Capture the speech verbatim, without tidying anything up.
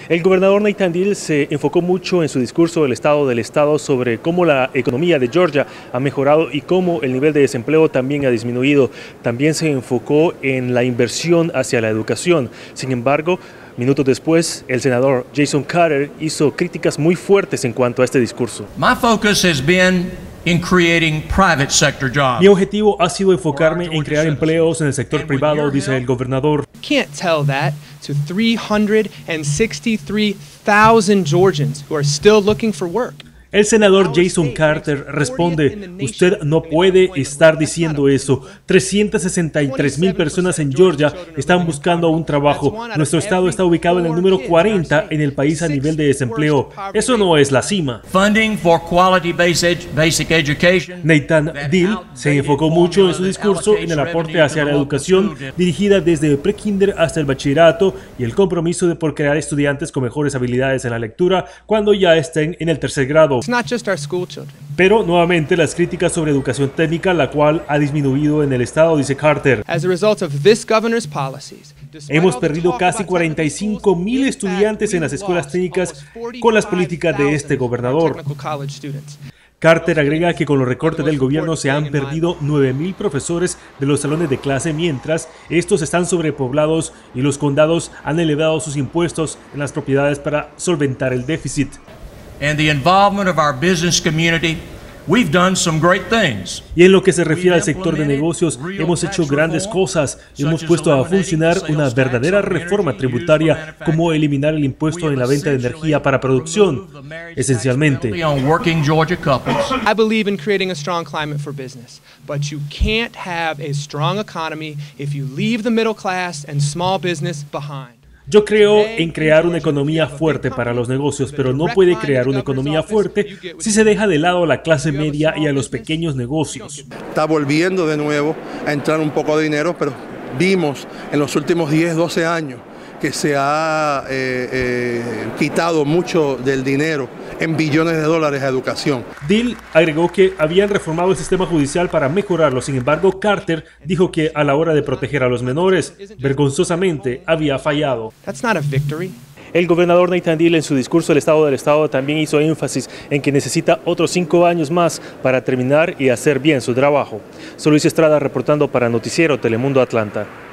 El gobernador Nathan Deal se enfocó mucho en su discurso del estado del estado sobre cómo la economía de Georgia ha mejorado y cómo el nivel de desempleo también ha disminuido. También se enfocó en la inversión hacia la educación. Sin embargo, minutos después, el senador Jason Carter hizo críticas muy fuertes en cuanto a este discurso. My focus has been in creating private sector jobs. Mi objetivo ha sido enfocarme en crear empleos en el sector privado, dice el gobernador. Can't tell that to three hundred sixty-three thousand Georgians who are still looking for work. El senador Jason Carter responde: usted no puede estar diciendo eso. trescientas sesenta y tres mil personas en Georgia están buscando un trabajo. Nuestro estado está ubicado en el número cuarenta en el país a nivel de desempleo. Eso no es la cima. Funding for quality basic education. Nathan Deal se enfocó mucho en su discurso en el aporte hacia la educación dirigida desde el pre-kinder hasta el bachillerato y el compromiso de por crear estudiantes con mejores habilidades en la lectura cuando ya estén en el tercer grado. It's not just our school children. Pero nuevamente las críticas sobre educación técnica, la cual ha disminuido en el estado, dice Carter. As a result of this governor's policies, hemos perdido casi cuarenta y cinco mil estudiantes en las escuelas técnicas con las políticas de este gobernador. Carter agrega que con los recortes del gobierno se han perdido nueve mil profesores de los salones de clase, mientras estos están sobrepoblados y los condados han elevado sus impuestos en las propiedades para solventar el déficit. And the involvement of our business community, we've done some great things. Y en lo que se refiere al sector de negocios, hemos hecho grandes cosas. Hemos puesto a funcionar una verdadera reforma tributaria, como eliminar el impuesto en la venta de energía para producción. Esencialmente, I believe in creating a strong climate for business, but you can't have a strong economy if you leave the middle class and small business behind. Yo creo en crear una economía fuerte para los negocios, pero no puede crear una economía fuerte si se deja de lado a la clase media y a los pequeños negocios. Está volviendo de nuevo a entrar un poco de dinero, pero vimos en los últimos diez, doce años que se ha eh, eh, quitado mucho del dinero en billones de dólares a educación. Deal agregó que habían reformado el sistema judicial para mejorarlo. Sin embargo, Carter dijo que a la hora de proteger a los menores, vergonzosamente había fallado. That's not a victory. El gobernador Nathan Deal en su discurso del estado del estado también hizo énfasis en que necesita otros cinco años más para terminar y hacer bien su trabajo. Soy Luis Estrada reportando para Noticiero Telemundo Atlanta.